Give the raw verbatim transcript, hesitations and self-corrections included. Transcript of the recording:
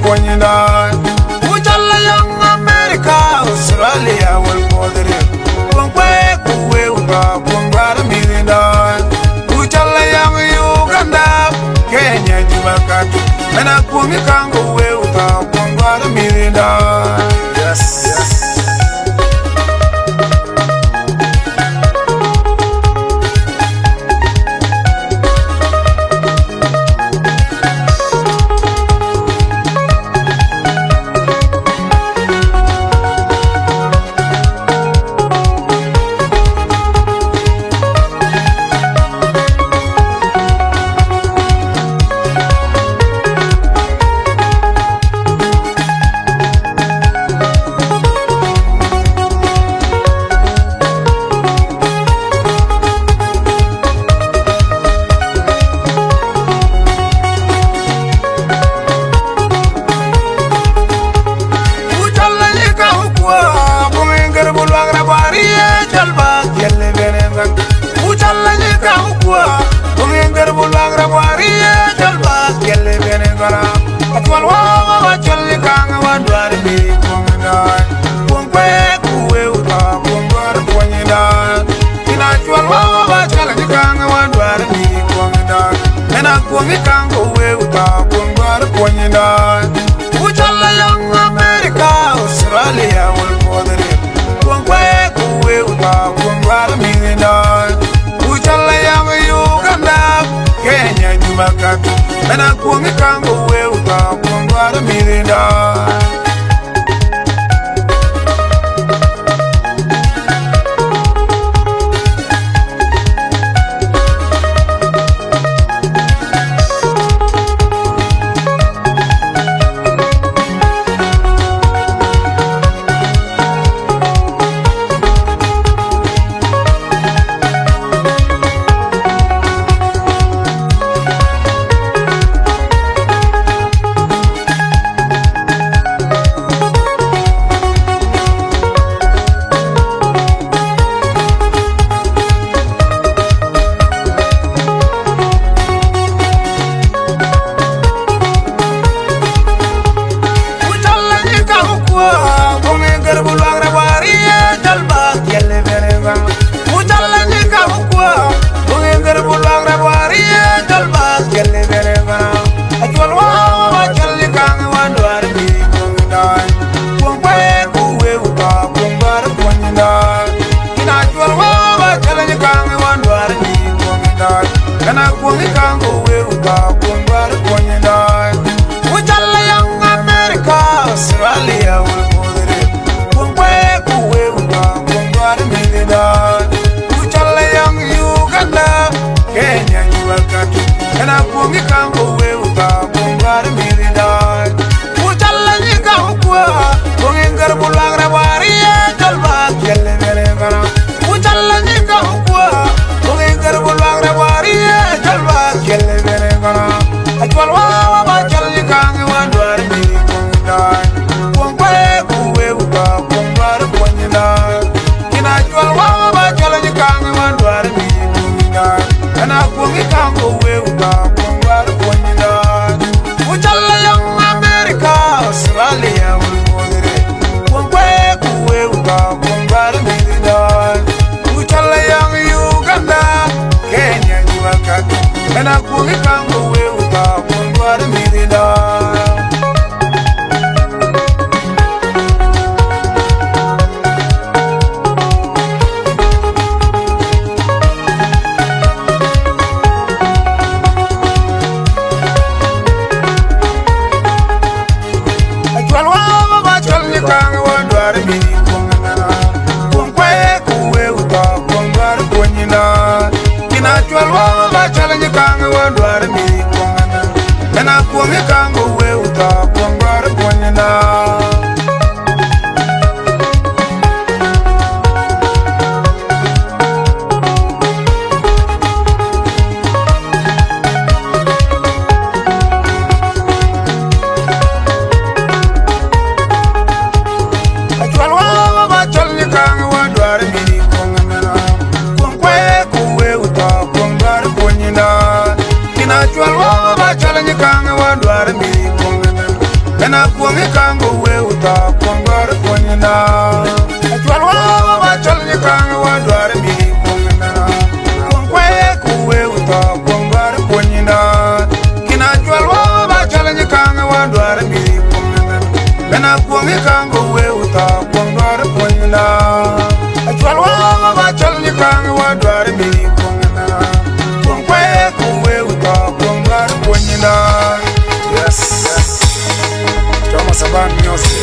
Ponyina. Ujala young America, Australia will bother it. Pongwe, Kuwe, Uga, Pongara Mirina. Ujala young Uganda, Kenya, Jibakatu. And I put me Kango, Uga, Pongara Mirina. Yes, yes. Australia will bother it. Pongwe, Kuwe, Uga, Pongara Mirina. Ujala young Uganda, Kenya, Jibakatu. And I put me Kango, Uga, Pongara Mirina. Australia will bother it. Pongwe, Kuwe, Uga, Pongara Mirina. Ujala young Uganda, Kenya, Jibakatu. And I put me Kango, Uga, Pongara Mirina. Ujala Nika Ukwa, Pongingar Bulagra Varia, Jalba, Yelevera. Ujala Nika Ukwa, Pongingar Bulagra Varia, Jalba, Yelevera. I told Wawa, Jalika, one word, Mirina. And I put me Kango, Uga, Pongara Ponyina. Ujala young America, Australia will bother it. Pongwe, Kuwe, Uga, Pongara Mirina. Ujala young Uganda, Kenya, Jibakatu. And I put me Kango, Uga, Pongara Mirina. And I put me Kango, Uga, Pongara Ponyina. Kanga wa dwar mi Bena kuangi kango we uta kwangwar kwanyina Atwal wa wa chol ni kango wa dwar mi kwangina Kwangwe kuwe uta kwangwar kwanyina Kina atwal wa wa chol ni kango wa dwar mi kwangina Bena kuangi kango we uta kwangwar kwanyina Atwal wa wa chol ni kango wa dwar mi kwangina Kwangwe kuwe uta kwangwar kwanyina Yes, yes. Thomas Aban music.